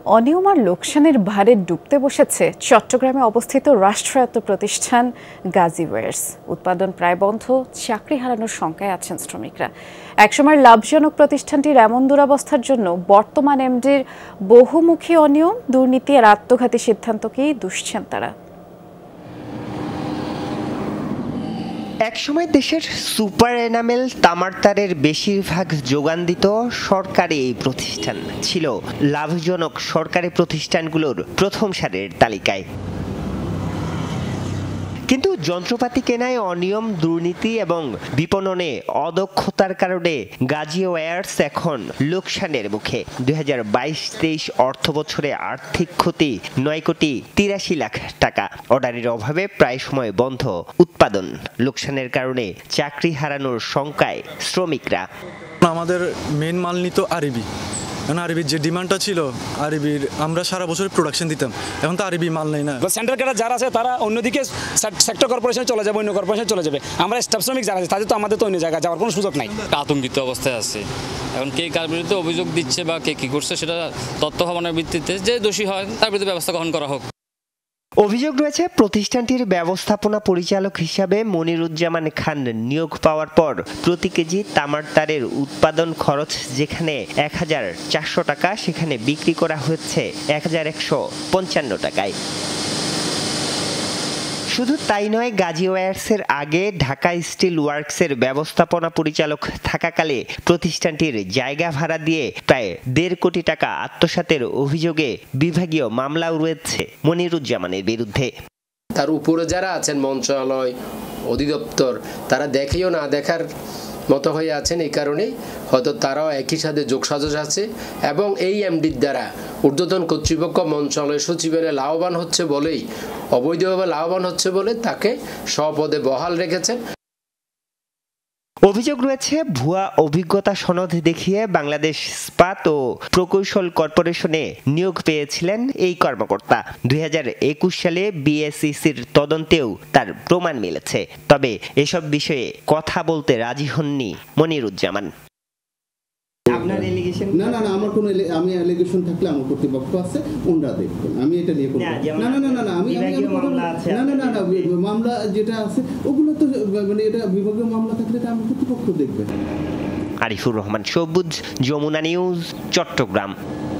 অনিয়ম আর লোকসানের ভারে ডুবতে বসেছে চট্টগ্রামে অবস্থিত রাষ্ট্রায়ত্ত প্রতিষ্ঠান গাজি ওয়্যার্স। উৎপাদন প্রায় বন্ধ, চাকরি হারানোর শঙ্কায় আছেন শ্রমিকরা। একসময় লাভজনক প্রতিষ্ঠানটির এমন দুরবস্থার জন্য বর্তমান এমডির বহুমুখী অনিয়ম, দুর্নীতি আর আত্মঘাতী সিদ্ধান্তকেই দুষছেন তারা। একসময় দেশের সুপার এনামেল তামার তারের বেশিরভাগ যোগান দিত সরকারি এই প্রতিষ্ঠান, ছিল লাভজনক সরকারি প্রতিষ্ঠানগুলোর প্রথম সারির তালিকায়। কিন্তু যন্ত্রপাতি কেনায় অনিয়ম, দুর্নীতি এবং বিপণনে অদক্ষতার কারণে গাজি ওয়্যার্স এখন লোকসানের মুখে। 2022-23 অর্থ বছরে আর্থিক ক্ষতি 9,83,00,000 টাকা। অর্ডারের অভাবে প্রায় সময় বন্ধ উৎপাদন। লোকসানের কারণে চাকরি হারানোর শঙ্কায় শ্রমিকরা। আমাদের মেন মাল নিত আরবি, কারণ আরবির যে ডিমান্ডটা ছিল, আরবির আমরা সারা বছর প্রোডাকশন দিতাম, এখন তো আরবি মাল নেই না। সেন্ট্রাল ক্যাডার যারা আছে তারা অন্যদিকে সেক্টর কর্পোরেশনে চলে যাবে, অন্য কর্পোরেশনে চলে যাবে। আমরা স্টাফ শ্রমিক যারা আছে তাদের তো আমাদের তো অন্য জায়গায় যাওয়ার কোনো সুযোগ নাই। আতঙ্কিত অবস্থায় আছে এখন। কে কার বিরুদ্ধে অভিযোগ দিচ্ছে বা কে কি করছে সেটা তথ্য ভাবনার ভিত্তিতে যে দোষী হয় তার বিরুদ্ধে ব্যবস্থা গ্রহণ করা হোক। অভিযোগ রয়েছে প্রতিষ্ঠানটির ব্যবস্থাপনা পরিচালক হিসাবে মনিরুজ্জামান খান নিয়োগ পাওয়ার পর প্রতি কেজি তামার তারের উৎপাদন খরচ যেখানে 1,400 টাকা, সেখানে বিক্রি করা হচ্ছে 1,155 টাকায়। শুধু তাই নয়, গাজি ওয়্যার্সের আগে ঢাকা স্টিল ওয়ার্কসের ব্যবস্থাপনা পরিচালক থাকাকালে প্রতিষ্ঠানটির জায়গা ভাড়া দিয়ে প্রায় 1.5 কোটি টাকা আত্মসাতের অভিযোগে বিভাগীয় মামলাও রয়েছে মনিরুজ্জামানের বিরুদ্ধে। তার উপরে যারা আছেন মন্ত্রণালয়, অধিদপ্তর, তারা দেখেও না দেখার মতো হয়ে আছেন। এই কারণেই হয়তো তারাও একই সাথে যোগসাজশ আছে এবং এই এমডির দ্বারা ঊর্ধ্বতন কর্তৃপক্ষ মন্ত্রণালয় সচিবালয়ে লাভবান হচ্ছে বলেই, অবৈধভাবে লাভবান হচ্ছে বলে তাকে স্বপদে বহাল রেখেছেন। অভিযোগ রয়েছে ভুয়া অভিজ্ঞতা সনদ দেখিয়ে বাংলাদেশ ইস্পাত ও প্রকৌশল কর্পোরেশনে নিয়োগ পেয়েছিলেন এই কর্মকর্তা। 2021 সালে বিএসইসির তদন্তেও তার প্রমাণ মিলেছে। তবে এসব বিষয়ে কথা বলতে রাজি হননি মনিরুজ্জামান। আপনার এলিগেশন না আমার কোনো আমি এলিগেশন থাকলে আমার কর্তৃপক্ষ আছে, ওনারা দেখবেন। আমি এটা নিয়ে কোনো মামলা যেটা আছে ওগুলো তো মানে এটা বিভাগীয় মামলা থাকলে এটা আমার কর্তৃপক্ষ দেখবে। আরিফুর রহমান সবুজ, যমুনা নিউজ, চট্টগ্রাম।